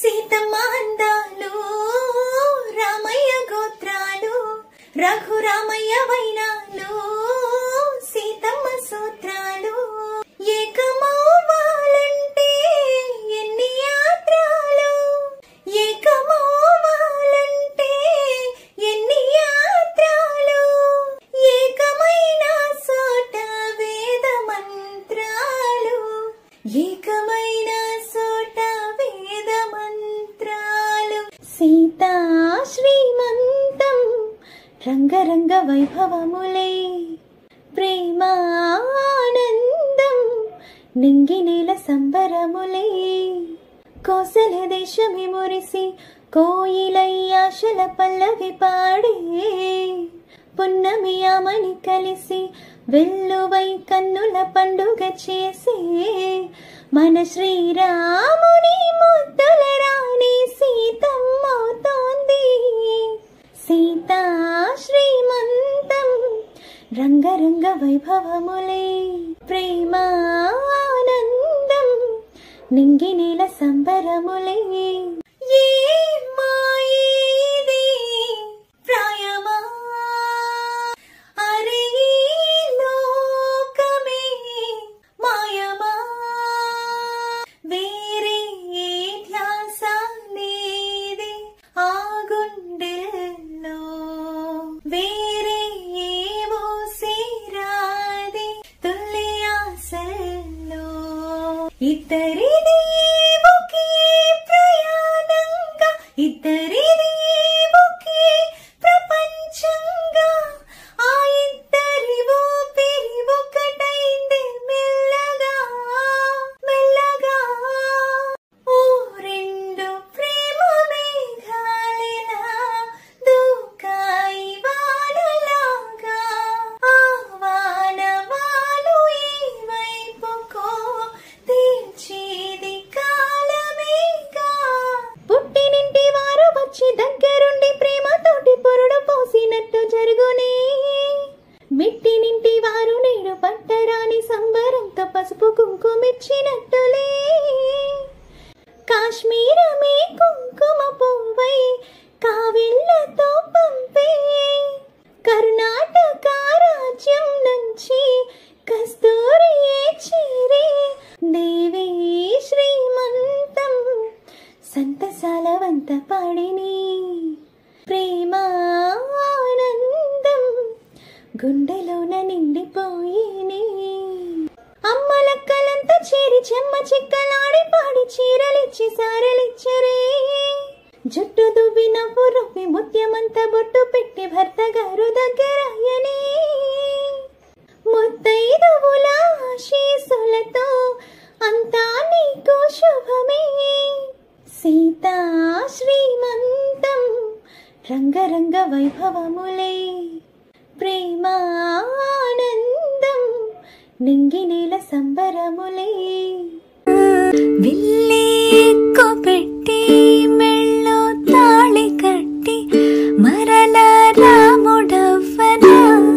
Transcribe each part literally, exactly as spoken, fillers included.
సీతమ్మ అందాలు రామయ్య గోత్రాలు రఘురామయ్య వైనాలు సీతమ్మ సూత్రాలు ఏకమవ్వాలంటే ఎన్ని యాత్రలు ఏకమవ్వాలంటే ఎన్ని యాత్రలు ఏకమైన చోట వేద మంత్రాలు ఏకమైన చోట వేద మంత్రాలు సీతా శ్రీమంతం రంగరంగ వైభవములై ప్రేమానందం నింగినేల సంబరములై కోసల దేశమి మురిసి కోయిలై ఆశల పల్లవి పాడే పున్నమి ఆమని కలిసి వెల్లువై కన్నుల పండుగ చేసే మన శ్రీరాముని ముద్దుల రాణి సీతమ్మవుతోంది సీతా శ్రీమంతం రంగరంగ వైభవములై ప్రేమానందం నింగినేల సంబరములై ఏ మాయేది ప్రాయమా అరే లోకమే మాయమా వేరే ధ్యాస లేదే ఆ గుండెల్లో వేరే ఏవో సేరాది తుల్లి ఆశల్లో ఇద్దరిది ఒకే ప్రయాణంగా ఇద్దరిది ఒకే ప్రపంచంగా ఆ ఇద్దరి ఊపిరి ఒకటైంది మెల్లగా మెల్లగా ఓ రెండు ప్రేమ మేఘాలిలా దూకాయి వానలాగా ఆ వాన వాలు ఈ వైపుకో తీర్చేది కాలమేగా పుట్టినింటి వారు వచ్చి దగ్గరుండి ప్రేమతోటి పొరుడు పోసినట్టు జరుగునే మిట్టినింటి వారు నేడు పట్టరాని సంబరంతో పసుపు కుంకుమిచ్చినట్టులే కాశ్మీరమే కుంకుమ పువ్వై కావిళ్ళతో పంపే కర్ణాటక రాజ్యం నుంచి కస్తూరి చేరే దేవి శ్రీమంతం సంతసాలవంత పాడిని ప్రేమానందం గుండెలోన నిండిపోయిని అమ్మలక్కలంతా చేరి చెమ్మ చిక్కలాడి పాడి చీరలిచ్చి సారలిచ్చరే జుట్టు దువ్వి నవ్వు రువ్వి ముత్యమంతా బొట్టు పెట్టి భర్త గారు దగ్గరయ్యనే ముత్తైదువుల ఆశీస్సులతో అంతా నీకు శుభమే సీతా శ్రీమంతం రంగరంగ వైభవములై ప్రేమానందం నింగినేల సంబరములై విల్లేక్కు పెట్టి మెళ్ళో తాళి కట్టి మరల రాముడవ్వనా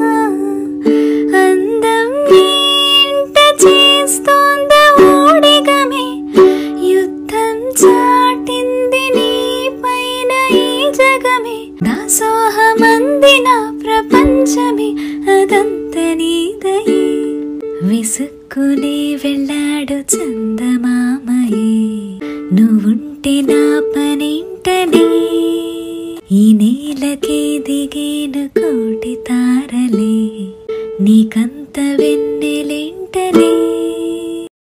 అందం ఇంట చేస్తోంద ఊడిగమే యుద్ధం చాటింది నీ పైన ఈ జగమే దాసోహమందిన ప్రపంచమే అదంత నీదయే విసుక్కునే వెళ్ళాడు చందమామయే నువ్వుంటే నా పనింటనే ఈ నేలకే దిగేను కోటి తారలే నీకంత వెన్నెలింటనే